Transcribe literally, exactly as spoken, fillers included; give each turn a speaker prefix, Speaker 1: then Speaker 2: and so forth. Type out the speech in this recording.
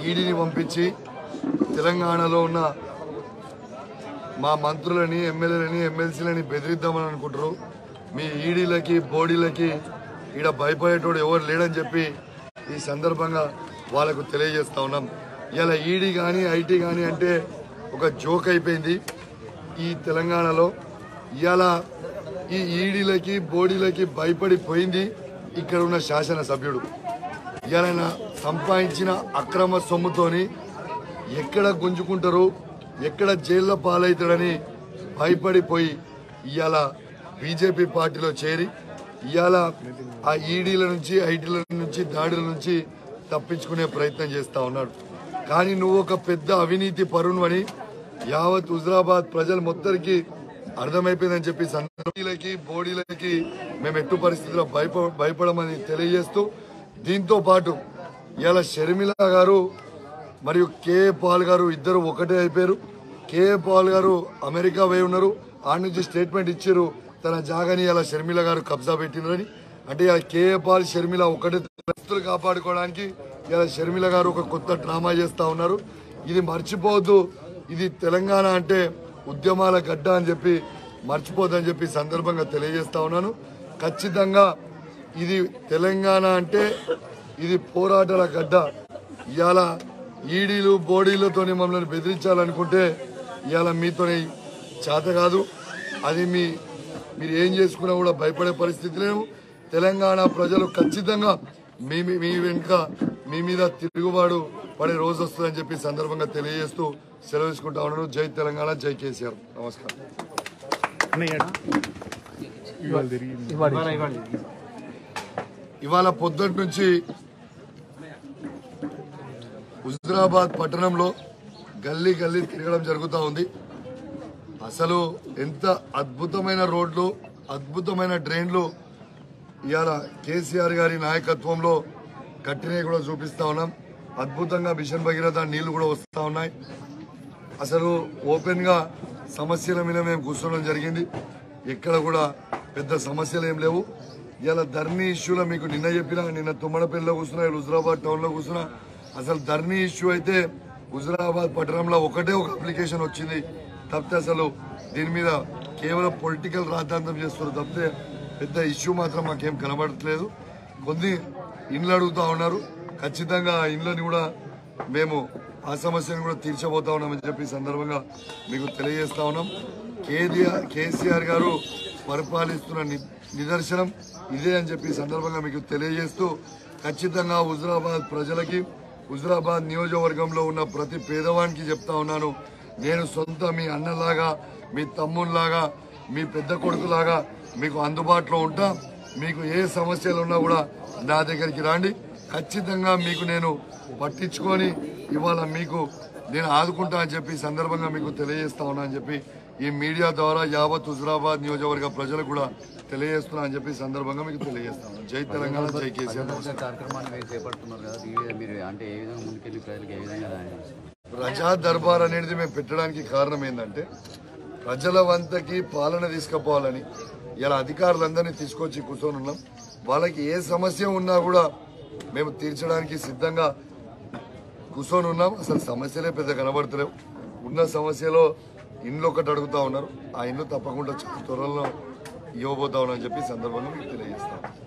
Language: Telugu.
Speaker 1: ఈడీని పంపించి తెలంగాణలో ఉన్న మా మంత్రులని ఎమ్మెల్యేలని ఎమ్మెల్సీలని బెదిరిద్దామని అనుకుంటారు. మీ ఈడీలకి బోడీలకి ఈడ భయపడేటోడు ఎవరు లేడని చెప్పి ఈ సందర్భంగా వాళ్ళకు తెలియజేస్తా ఉన్నాం. ఇలా ఈడీ కానీ ఐటీ కానీ అంటే ఒక జోక్ అయిపోయింది ఈ తెలంగాణలో. ఇలా ఈ ఈడీలకి బోడీలకి భయపడిపోయింది ఇక్కడ ఉన్న శాసనసభ్యుడు. ఇలా సంపాదించిన అక్రమ సొమ్ముతోని ఎక్కడ గుంజుకుంటారు, ఎక్కడ జైల్లో పాలవుతాడని భయపడిపోయి ఇవాళ బీజేపీ పార్టీలో చేరి ఇవాళ ఆ ఈడీల నుంచి ఐటీల నుంచి దాడుల నుంచి తప్పించుకునే ప్రయత్నం చేస్తా ఉన్నాడు. కానీ నువ్వు ఒక పెద్ద అవినీతి పరుణ్వని యావత్ హుజరాబాద్ ప్రజలు మొత్తానికి అర్థమైపోయిందని చెప్పి సందర్భీలకి బోడీలకి మేము ఎట్టు పరిస్థితుల్లో భయప భయపడమని తెలియజేస్తూ, దీంతో పాటు ఇవాళ షర్మిల గారు మరియు కేఏ పాల్ గారు ఇద్దరు ఒకటే అయిపోయారు. కేఏ పాల్ గారు అమెరికా పోయి ఉన్నారు, ఆ నుంచి స్టేట్మెంట్ ఇచ్చారు తన జాగాని ఇలా షర్మిల గారు కబ్జా పెట్టినారని. అంటే ఇలా కేఏ పాల్ షర్మిల ఒకటే పరిస్థితులు కాపాడుకోవడానికి ఇలా షర్మిల గారు ఒక కొత్త డ్రామా చేస్తా ఉన్నారు. ఇది మర్చిపోవద్దు, ఇది తెలంగాణ అంటే ఉద్యమాల గడ్డ అని చెప్పి మర్చిపోద్దని చెప్పి సందర్భంగా తెలియజేస్తా ఉన్నాను. ఖచ్చితంగా ఇది తెలంగాణ అంటే ఇది పోరాటాల గడ్డ. ఇవాళ ఈడీలు బోడీలతో మమ్మల్ని బెదిరించాలనుకుంటే ఇవాళ మీతోనే చేత కాదు. అది మీ మీరు ఏం చేసుకున్నా కూడా భయపడే పరిస్థితి లేవు. తెలంగాణ ప్రజలు ఖచ్చితంగా మీ మీ వెనుక మీ మీద తిరుగుబాటు పడే రోజు వస్తుందని చెప్పి సందర్భంగా తెలియజేస్తూ సెలవు తీసుకుంటా ఉన్నాను. జై తెలంగాణ, జై కేసీఆర్. నమస్కారం. ఇవాళ పొద్దుటి నుంచి హుజరాబాద్ పట్టణంలో గల్లీ గల్లీ తిరగడం జరుగుతూ ఉంది. అసలు ఎంత అద్భుతమైన రోడ్లు, అద్భుతమైన డ్రైన్లు ఇవాళ కేసీఆర్ గారి నాయకత్వంలో కట్టినవి కూడా చూపిస్తా ఉన్నాం. అద్భుతంగా మిషన్ భగీరథ నీళ్లు కూడా వస్తూ ఉన్నాయి. అసలు ఓపెన్ గా సమస్యల మీద మేము కూర్చోవడం జరిగింది. ఎక్కడ కూడా పెద్ద సమస్యలు ఏం లేవు. ఇలా ధర్నీ ఇష్యూలో మీకు నిన్న చెప్పినా, నిన్న తుమ్మడపల్లిలో కూర్చున్నా, హుజరాబాద్ టౌన్ లో కూర్చున్నా. అసలు ధర్నీ ఇష్యూ అయితే హుజరాబాద్ పట్టణంలో ఒకటే ఒక అప్లికేషన్ వచ్చింది తప్పితే అసలు దీని మీద కేవలం పొలిటికల్ రాద్ధాంతం చేస్తున్నారు తప్పితే పెద్ద ఇష్యూ మాత్రం మాకేం కనబడట్లేదు. కొన్ని ఇండ్లు అడుగుతా ఉన్నారు. ఖచ్చితంగా ఆ ఇండ్లని కూడా మేము ఆ సమస్యను కూడా తీర్చబోతా ఉన్నామని చెప్పి సందర్భంగా మీకు తెలియజేస్తా ఉన్నాం. కేసీఆర్ కేసీఆర్ గారు పరిపాలిస్తున్న నిదర్శనం ఇదే అని చెప్పి సందర్భంగా మీకు తెలియజేస్తూ, ఖచ్చితంగా హుజరాబాద్ ప్రజలకి, హుజరాబాద్ నియోజకవర్గంలో ఉన్న ప్రతి పేదవానికి చెప్తా ఉన్నాను, నేను సొంత మీ అన్నలాగా, మీ తమ్ముళ్లాగా, మీ పెద్ద కొడుకులాగా మీకు అందుబాటులో ఉంటా. మీకు ఏ సమస్యలు ఉన్నా కూడా నా దగ్గరికి రండి. ఖచ్చితంగా మీకు నేను పట్టించుకొని ఇవాళ మీకు నేను ఆదుకుంటా అని చెప్పి సందర్భంగా మీకు తెలియజేస్తా ఉన్నా అని చెప్పి ఈ మీడియా ద్వారా యావత్ హుజరాబాద్ నియోజకవర్గ ప్రజలకు కూడా తెలియజేస్తున్నా అని చెప్పి సందర్భంగా మీకు తెలియజేస్తాను. జై తెలంగాణ, జై కేసీఆర్. ప్రజా దర్బార్ అనేది మేము పెట్టడానికి కారణం ఏంటంటే ప్రజల వంతకి పాలన తీసుకుపోవాలని. ఇలా అధికారులందరినీ తీసుకొచ్చి కూర్చొని ఉన్నాం. వాళ్ళకి ఏ సమస్య ఉన్నా కూడా మేము తీర్చడానికి సిద్ధంగా కూర్చొని ఉన్నాం. అసలు సమస్యలే పెద్ద కనబడతలేవు. ఉన్న సమస్యలో ఇండ్లు ఒకటి అడుగుతా ఉన్నారు. ఆ ఇండ్లు తప్పకుండా త్వరలో ఇవ్వబోతా ఉన్నామని చెప్పి సందర్భంగా మీకు తెలియజేస్తాం.